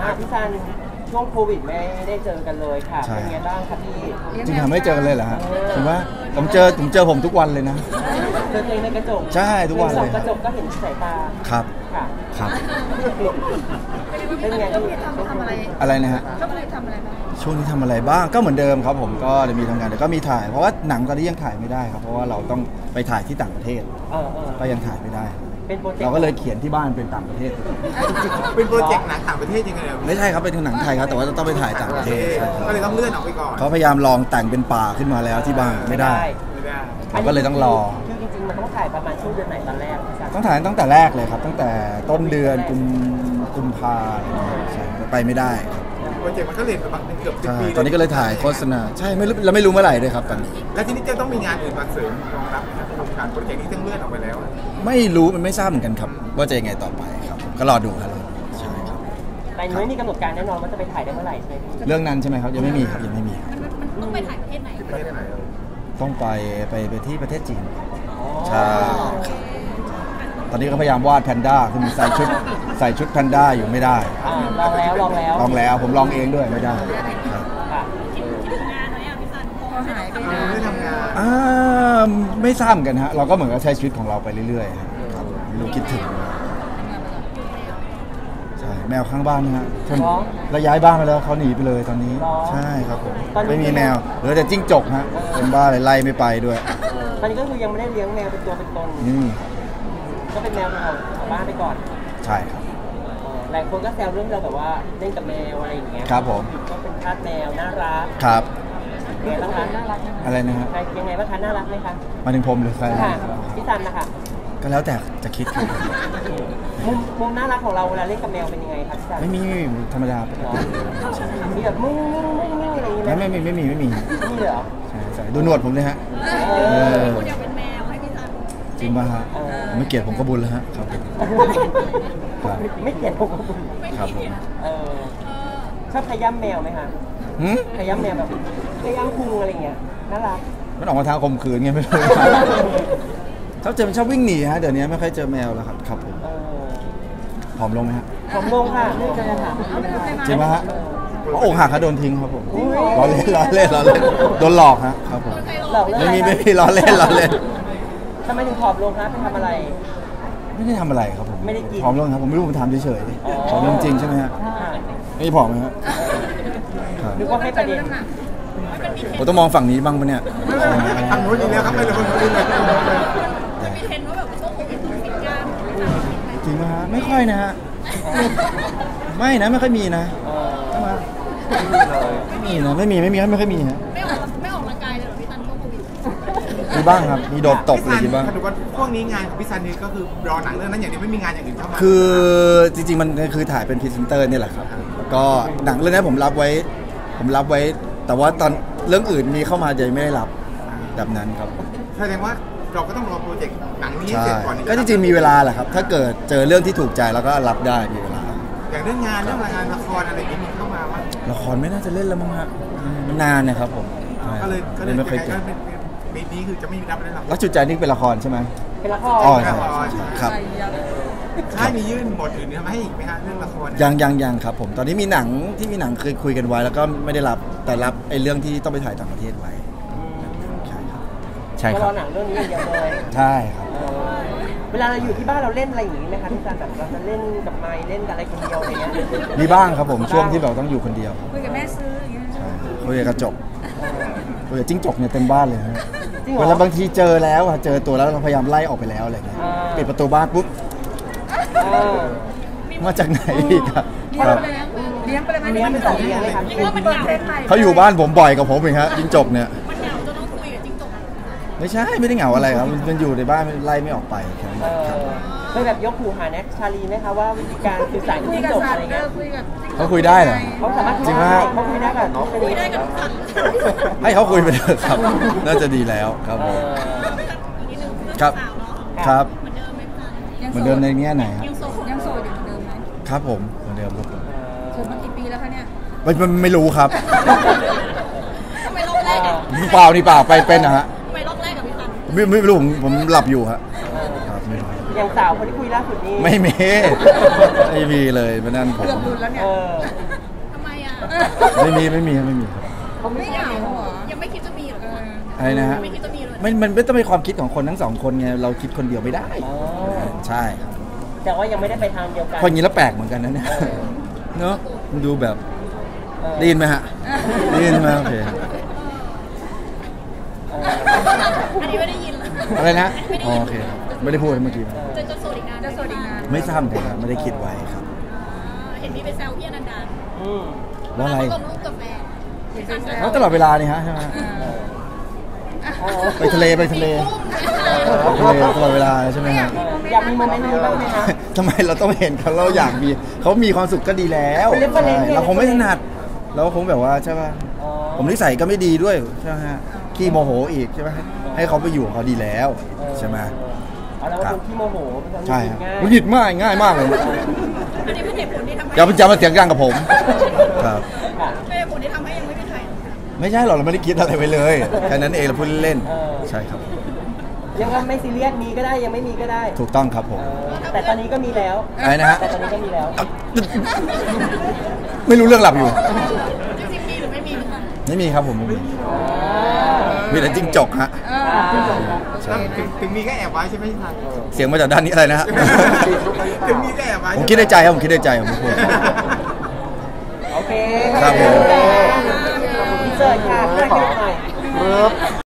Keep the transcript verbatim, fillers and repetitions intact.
พี่ซันช่วงโควิดไม่ได้เจอกันเลยค่ะเป็นไงบ้างครับพี่จริงๆไม่เจอกันเลยเหรอฮะผมว่าผมเจอผมเจอผมทุกวันเลยนะเจอตัวเองในกระจกใช่ทุกวันเลยกระจกก็เห็นสายตาครับค่ะครับเป็นไงช่วงนี้ทำอะไรอะไรนะฮะช่วงนี้ทำอะไรบ้างช่วงนี้ทำอะไรบ้างก็เหมือนเดิมครับผมก็จะมีทำงานแต่ก็มีถ่ายเพราะว่าหนังตอนนี้ยังถ่ายไม่ได้ครับเพราะว่าเราต้องไปถ่ายที่ต่างประเทศก็ยังถ่ายไม่ได้เราก็เลยเขียนที่บ้านเป็นต่างประเทศเป็นโปรเจกต์หนังต่างประเทศยังไงไม่ใช่ครับเป็นหนังไทยครับแต่ว่าต้องไปถ่ายต่างประเทศก็เลยต้องเลื่อนออกไปก่อนเขาพยายามลองแต่งเป็นป่าขึ้นมาแล้วที่บ้านไม่ได้เราก็เลยต้องรอคือจริงๆมันต้องถ่ายประมาณช่วงเดือนไหนตอนแรกต้องถ่ายตั้งแต่แรกเลยครับตั้งแต่ต้นเดือนกุมกุมภาใช่ไปไม่ได้โปรเจกต์มันก็เลยประมาณเกือบสิบปีตอนนี้ก็เลยถ่ายโฆษณาใช่ไม่รู้เราไม่รู้เมื่อไหร่ด้วยครับตอนนี้แล้วทีนี้จะต้องมีงานอื่นมาเสริมรองรับโครงการโปรเจกต์นี้ต้องเลื่อนออกไปแล้วไม่รู้มันไม่ทราบเหมือนกันครับว่าจะยังไงต่อไปครับก็รอดูครับใช่ครับแต่ไม่มีกำหนดการแน่นอนว่าจะไปถ่ายได้เมื่อไหร่ใช่ไหมเรื่องนั้นใช่ไหมครับยังไม่มีครับยังไม่มีมันต้องไปถ่ายประเทศไหนประเทศไหนต้องไปไปไปที่ประเทศจีนใช่ตอนนี้ก็พยายามวาดแพนด้าคือใส่ชุดใส่ชุดแพนด้าอยู่ไม่ได้ลองแล้วลองแล้วลองแล้วผมลองเองด้วยไม่ได้ไม่ทำงานอ่าไม่ทราบกันฮะเราก็เหมือนกับใช้ชีวิตของเราไปเรื่อยๆครับรู้คิดถึงใช่แมวข้างบ้านนะฮะเราย้ายบ้านไปแล้วเขาหนีไปเลยตอนนี้ใช่ครับผมไม่มีแมวเหลือแต่จิ้งจกฮะเป็นบ้าเลยไล่ไม่ไปด้วยตอนนี้ก็คือยังไม่ได้เลี้ยงแมวเป็นตัวเป็นตนนี่ก็เป็นแมวของเราบ้านไปก่อนใช่ครับหลายคนก็แซวเรื่องเราแบบว่าเล่นกับแมวอะไรอย่างเงี้ยครับผมก็เป็นทาสแมวน่ารักครับยังไงบ้างคะน่ารักอะไรนะฮะยังไงบ้างคะน่ารักไหมคะมาถึงผมหรือใครพี่ซันนะคะก็แล้วแต่จะคิดครับมุมมุมน่ารักของเราเวลาเล่นกับแมวเป็นยังไงครับพี่ซันไม่มีธรรมดามีแบบมึงมึงมึงมึงอะไรอย่างเงี้ยไม่ไม่ไม่มีไม่มีนี่เหรอใช่ใช่ดูหนวดผมเลยฮะคุณอยากเป็นแมวให้พี่ซันจริงป่ะฮะไม่เกลียดผมก็บุญแล้วฮะครับไม่เกลียดผมก็บุญครับผมชอบขย้ำแมวไหมคะขย้ำแมวแบบขย้ำพุงอะไรเงี้ยน่ารักมันออกมาทางข่มขืนไงไม่รู้ชอบเจอมันชอบวิ่งหนีฮะเดี๋ยวนี้ไม่ค่อยเจอแมวแล้วครับครับผมผอมลงไหมฮะผอมลงค่ะนี่จะถามจริงไหมฮะอกหักเขาโดนทิ้งครับผมล้อเล่นล้อเล่นล้อเล่นโดนหลอกฮะครับผมไม่มีไม่มีล้อเล่นล้อเล่นทำไมถึงผอมลงคะไปทำอะไรไม่ได้ทำอะไรครับผมไม่ได้กินผอมลงครับผมไม่รู้ผมถามเฉยๆผอมลงจริงใช่ไหมฮะไม่ผอมไหมฮะนึกว่าให้ประเด็นผมต้องมองฝั่งนี้บ้างปะเนี่ยทางโน้นอีกแล้วครับไม่เลยคนอื่นเลยมีเทรนด์ว่าแบบช่วงโควิดต้องฟิตกล้ามจริงไหมฮะไม่ค่อยนะฮะไม่นะไม่ค่อยมีนะไม่มีนะไม่มีไม่มีไม่ค่อยมีฮะไม่ออกไม่ออกกำลังกายเลยหรอพี่ซันช่วงโควิดมีบ้างครับมีโดดตบอะไรบ้างถือว่าพวกนี้งานของพี่ซันนี่ก็คือรอหนังเรื่องนั้นอย่างนี้ไม่มีงานอย่างอื่นเข้ามาคือจริงๆมันคือถ่ายเป็นพรีเซนเตอร์นี่แหละครับแล้วก็หนังเรื่องนี้ผมรับไว้ผมรับไว้แต่ว่าตอนเรื่องอื่นมีเข้ามาจะไม่ได้รับแบบนั้นครับแสดงว่าเราก็ต้องรอโปรเจกต์หนังนี้เสร็จก่อนก็จริงๆมีเวลาแหละครับถ้าเกิดเจอเรื่องที่ถูกใจแล้วก็รับได้มีเวลาอย่างเรื่องงานเรื่องงานละครอะไรอย่างนี้มีเข้ามาว่าละครไม่น่าจะเล่นแล้วมั้งฮะมันนานนะครับผมก็เลยก็เลยไม่เคยเกิดปีนี้คือจะไม่มีรับได้หรอกรักจุดใจนี่เป็นละครใช่ไหมเป็นละครอ๋อใช่ครับใช่มียื่นบทอื่นทำให้อีกไหมฮะเรื่องละครยังยังยังครับผมตอนนี้มีหนังที่มีหนังเคยคุยกันไว้แล้วก็ไม่ได้รับแต่รับไอ้เรื่องที่ต้องไปถ่ายต่างประเทศไว้ใช่ครับใช่ครับหนังเรื่องนี้อย่างเดียวเลยใช่ครับเวลาเราอยู่ที่บ้านเราเล่นอะไรอย่างนี้ไหมคะที่การแบบเราจะเล่นกับไมค์เล่นกับอะไรคนเดียวอะไรเงี้ยมีบ้างครับผมช่วงที่เราต้องอยู่คนเดียวคุยกับแม่ซื้ออย่างเงี้ยใช่คุยกับกระจกคุยกับจิ้งจกเนี่ยเต็มบ้านเลยฮะเวลาบางทีเจอแล้วเจอตัวแล้วเราพยายามไล่ออกไปแล้วอะไรเงี้ยปิดประตูบ้านปุ๊บมาจากไหนอีกครับเลี้ยงไปเลยไหมเลี้ยงไปสองเลี้ยงเลยครับเขาอยู่บ้านผมบ่อยกับผมเองฮะจิ้งจกเนี่ยมันเหงาจนต้องคุยกับจิ้งจกไม่ใช่ไม่ได้เหงาอะไรครับมันอยู่ในบ้านไล่ไม่ออกไปครับเคยแบบยกหูหาแน็กชาลีไหมคะว่าวิธีการสื่อสารกับจิ้งจกอะไรเงี้ยเขาคุยได้เหรอเขาสามารถจริงไหมเขาคุยได้กับน้องคุยได้กับสัตว์ให้เขาคุยไปเถอะครับน่าจะดีแล้วครับผมครับครับเหมือนเดิมในแง่ไหนครับยังโสดยังโสดอยู่เหมือนเดิมไหมครับผมเหมือนเดิมครับผมโสดมากี่ปีแล้วคะเนี่ยไม่ไม่รู้ครับทำไมรอบแรกอ่ะเปล่านี่เปล่าไปเป็นนะฮะทำไมรอบแรกกับพี่ซันไม่ไม่รู้ผมผมหลับอยู่ฮะครับอย่างสาวคนที่คุยล่าสุดนี้ไม่มีไม่มีเลยมันนั่นผมเกือบรุนแล้วเนี่ยเออทำไมอ่ะไม่มีไม่มีไม่มีครับเขาไม่เอาเหรอยังไม่คิดจะมีเหรออะไรนะฮะไม่คิดจะมีเลยมันมันไม่ต้องเป็นความคิดของคนทั้งสองคนไงเราคิดคนเดียวไม่ได้อ๋อใช่ครับแต่ว่ายังไม่ได้ไปทางเดียวกันคนนี้แล้วแปลกเหมือนกันนะเนี่ยเนาะมันดูแบบเออได้ยินไหมฮะได้ยินไหมโอเคเอออันนี้ไม่ได้ยินเลยอะไรนะอ๋อโอเคไม่ได้พูดเมื่อกี้จะจะโสดอีกนานจะโสดอีกนานไม่ทราบเลยครับไม่ได้คิดไว้ครับเห็นมีไปแซวพี่อนันดาอืมแล้วอะไรลงรูปกับแฟนเขาตลอดเวลานี่ฮะใช่ไหมเออไปทะเลไปทะเลไปทะเลตลอดเวลาใช่ไหมฮะอยากมีโมเมนต์นี้บ้างไหมคะทำไมเราต้องเห็นเขาเราอยากมีเขามีความสุขก็ดีแล้วเป็นเรื่องประเด็นใช่เราคงไม่ถนัดเราคงแบบว่าใช่ป่ะอ๋อผมนิสัยก็ไม่ดีด้วยใช่ไหมฮะขี้โมโหอีกใช่ไหมให้เขาไปอยู่ของเขาดีแล้วใช่ไหมเอาแล้วคนที่โมโหเป็นคนใช่ครับง่ายหงุดหงิดมากง่ายมากเลยอันนี้เป็นเหตุผลที่ทำให้อย่าไปจำมาเสียงดังกับผมครับค่ะเป็นเหตุผลที่ทำให้ยังไม่มีใครไม่ใช่หรอกเราไม่ได้คิดอะไรไปเลยแค่นั้นเองเราพูดเล่นๆใช่ครับยังว่าไม่ซีเรียสมีก็ได้ยังไม่มีก็ได้ถูกต้องครับผมเออแต่ตอนนี้ก็มีแล้วอะไรนะฮะแต่ตอนนี้ก็มีแล้วไม่รู้เรื่องหลับอยู่จริงๆมีหรือไม่มีไม่มีครับผมไม่มีมีแต่จิ้งจกฮะอ่าใช่ถึงถึงมีก็แอบไว้ใช่ไหมครับเสียงมาจากด้านนี้อะไรนะฮะถึงมีก็แอบไว้ผมคิดในใจครับผมคิดในใจผมไม่พูดโอเคครับผมพี่เสิร์ชค่ะเพื่อนเยอะหน่อย